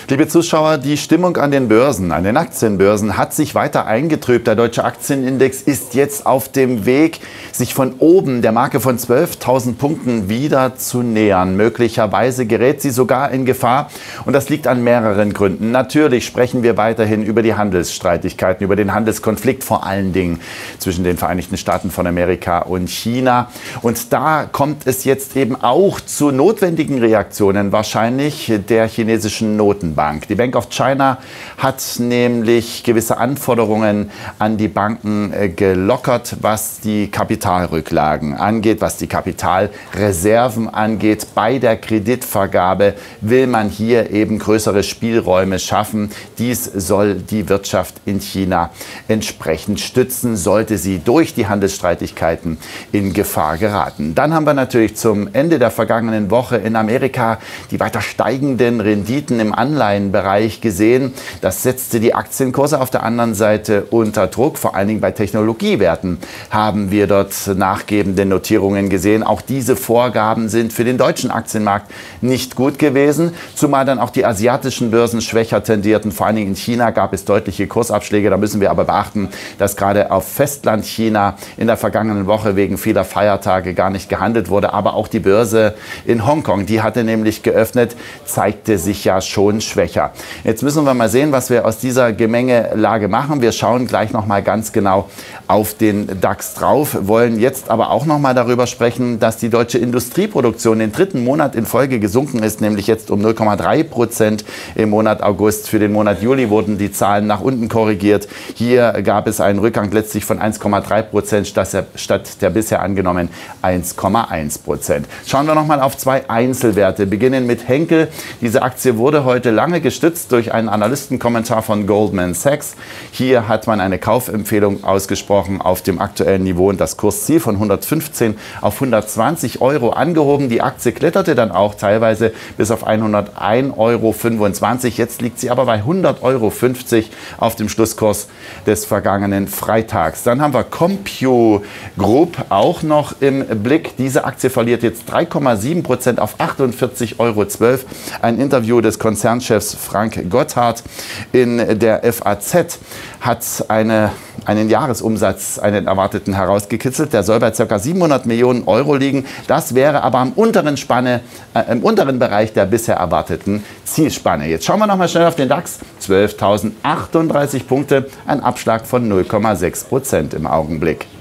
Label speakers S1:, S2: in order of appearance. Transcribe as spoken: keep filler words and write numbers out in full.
S1: Liebe Zuschauer, die Stimmung an den Börsen, an den Aktienbörsen hat sich weiter eingetrübt. Der deutsche Aktienindex ist jetzt auf dem Weg, sich von oben der Marke von zwölftausend Punkten wieder zu nähern. Möglicherweise gerät sie sogar in Gefahr. Und das liegt an mehreren Gründen. Natürlich sprechen wir weiterhin über die Handelsstreitigkeiten, über den Handelskonflikt, vor allen Dingen zwischen den Vereinigten Staaten von Amerika und China. Und da kommt es jetzt eben auch zu notwendigen Reaktionen, wahrscheinlich der chinesischen Notenbank. Die Bank of China hat nämlich gewisse Anforderungen an die Banken gelockert, was die Kapitalrücklagen angeht, was die Kapitalreserven angeht. Bei der Kreditvergabe will man hier eben größere Spielräume schaffen. Dies soll die Wirtschaft in China entsprechend stützen, sollte sie durch die Handelsstreitigkeiten in Gefahr geraten. Dann haben wir natürlich zum Ende der vergangenen Woche in Amerika die weiter steigenden Renditen im Anleihenbereich gesehen. Das setzte die Aktienkurse auf der anderen Seite unter Druck. Vor allen Dingen bei Technologiewerten haben wir dort nachgebende Notierungen gesehen. Auch diese Vorgaben sind für den deutschen Aktienmarkt nicht gut gewesen, zumal dann auch die asiatischen Börsen schwächer tendierten. Vor allen Dingen in China gab es deutliche Kursabschläge. Da müssen wir aber beachten, dass gerade auf Festland China in der vergangenen Woche wegen vieler Feiertage gar nicht gehandelt wurde. Aber auch die Börse in Hongkong, die hatte nämlich geöffnet, zeigte sich ja schon schwächer. Jetzt müssen wir mal sehen, was wir aus dieser Gemengelage machen. Wir schauen gleich noch mal ganz genau auf den DAX drauf, wollen jetzt aber auch noch mal darüber sprechen, dass die deutsche Industrieproduktion den dritten Monat in Folge gesunken ist, nämlich jetzt um null Komma drei Prozent im Monat August. Für den Monat Juli wurden die Zahlen nach unten korrigiert. Hier gab es einen Rückgang letztlich von eins Komma drei Prozent statt der bisher angenommenen eins Komma eins Prozent. Schauen wir noch mal auf zwei Einzelwerte. Beginnen mit Henkel. Diese Aktie wurde heute lange gestützt durch einen Analystenkommentar von Goldman Sachs. Hier hat man eine Kaufempfehlung ausgesprochen auf dem aktuellen Niveau und das Kursziel von hundertfünfzehn auf hundertzwanzig Euro angehoben. Die Aktie kletterte dann auch teilweise bis auf hundertein Euro fünfundzwanzig. Jetzt liegt sie aber bei hundert Euro fünfzig auf dem Schlusskurs des vergangenen Freitags. Dann haben wir Compu Group auch noch im Blick. Diese Aktie verliert jetzt drei Komma sieben Prozent auf achtundvierzig Euro zwölf. Ein Interview des Konzernchefs Frank Gotthard in der F A Z hat eine, einen Jahresumsatz, einen erwarteten, herausgekitzelt. Der soll bei ca. siebenhundert Millionen Euro liegen. Das wäre aber am unteren, Spanne, äh, im unteren Bereich der bisher erwarteten Zielspanne. Jetzt schauen wir noch mal schnell auf den DAX. zwölftausendachtunddreißig Punkte, ein Abschlag von null Komma sechs Prozent im Augenblick.